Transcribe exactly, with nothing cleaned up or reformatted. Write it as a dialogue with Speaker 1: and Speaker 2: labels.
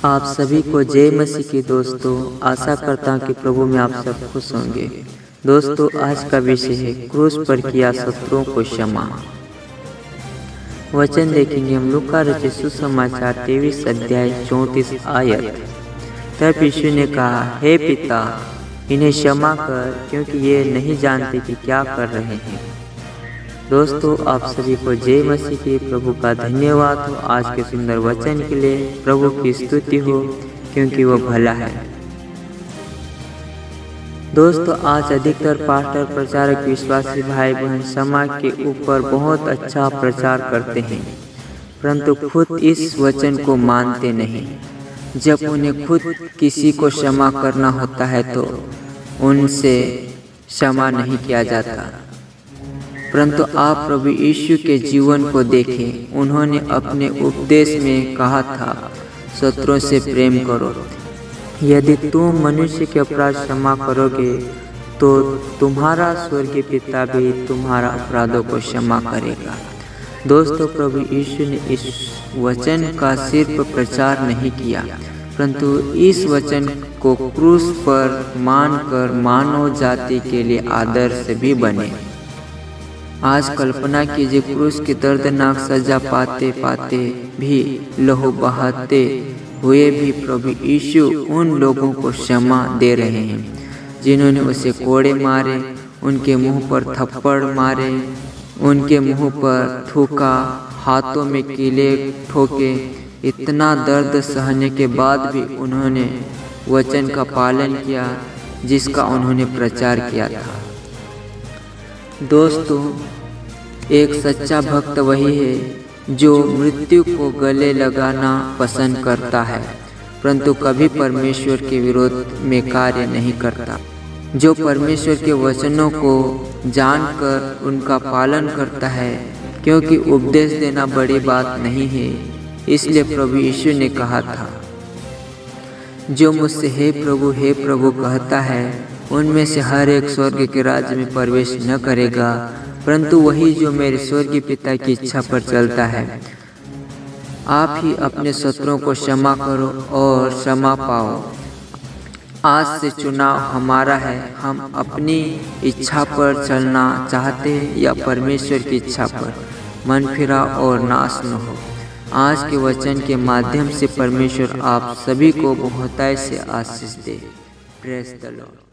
Speaker 1: आप सभी को जय मसीह की दोस्तों। आशा करता हूँ कि प्रभु में आप सब खुश होंगे। दोस्तों, आज का विषय है क्रूस पर किया शत्रुओं को क्षमा। वचन देखेंगे हम लूका रचित सुसमाचार तेईस अध्याय चौंतीस आयत। तब यीशु ने कहा, हे पिता, इन्हें क्षमा कर, क्योंकि ये नहीं जानते कि क्या कर रहे हैं। दोस्तों, आप सभी को जय मसीह की। प्रभु का धन्यवाद हो आज के सुंदर वचन के लिए। प्रभु की स्तुति हो, क्योंकि वो भला है। दोस्तों, आज अधिकतर पास्टर, प्रचारक, विश्वासी भाई बहन समाज के ऊपर बहुत अच्छा प्रचार करते हैं, परंतु खुद इस वचन को मानते नहीं। जब उन्हें खुद किसी को क्षमा करना होता है तो उनसे क्षमा नहीं किया जाता। परंतु आप प्रभु यीशु के जीवन को देखें। उन्होंने अपने उपदेश में कहा था, शत्रुओं से प्रेम करो। यदि तुम मनुष्य के अपराध क्षमा करोगे तो तुम्हारा स्वर्गीय पिता भी तुम्हारा अपराधों को क्षमा करेगा। दोस्तों, प्रभु यीशु ने इस वचन का सिर्फ प्रचार नहीं किया, परंतु इस वचन को क्रूस पर मानकर मानव जाति के लिए आदर्श भी बने। आज कल्पना कीजिए, क्रूस की दर्दनाक सजा पाते पाते भी, लहू बहाते हुए भी प्रभु यीशु उन लोगों को क्षमा दे रहे हैं जिन्होंने उसे कोड़े मारे, उनके मुंह पर थप्पड़ मारे, उनके मुंह पर थूका, हाथों में कीले ठोके। इतना दर्द सहने के बाद भी उन्होंने वचन का पालन किया जिसका उन्होंने प्रचार किया था। दोस्तों, एक सच्चा भक्त वही है जो मृत्यु को गले लगाना पसंद करता है, परंतु कभी परमेश्वर के विरोध में कार्य नहीं करता। जो परमेश्वर के वचनों को जानकर उनका पालन करता है, क्योंकि उपदेश देना बड़ी बात नहीं है। इसलिए प्रभु यीशु ने कहा था, जो मुझसे हे प्रभु हे प्रभु कहता है, उनमें से हर एक स्वर्ग के राज्य में प्रवेश न करेगा, परंतु वही जो मेरे स्वर्गीय पिता की इच्छा पर चलता है। आप ही अपने शत्रुओं को क्षमा करो और क्षमा पाओ। आज से चुनाव हमारा है, हम अपनी इच्छा पर चलना चाहते हैं या परमेश्वर की इच्छा पर। मन फिरा और नाश न हो। आज के वचन के माध्यम से परमेश्वर आप सभी को बहुतायत से आशीष दे। Praise the Lord.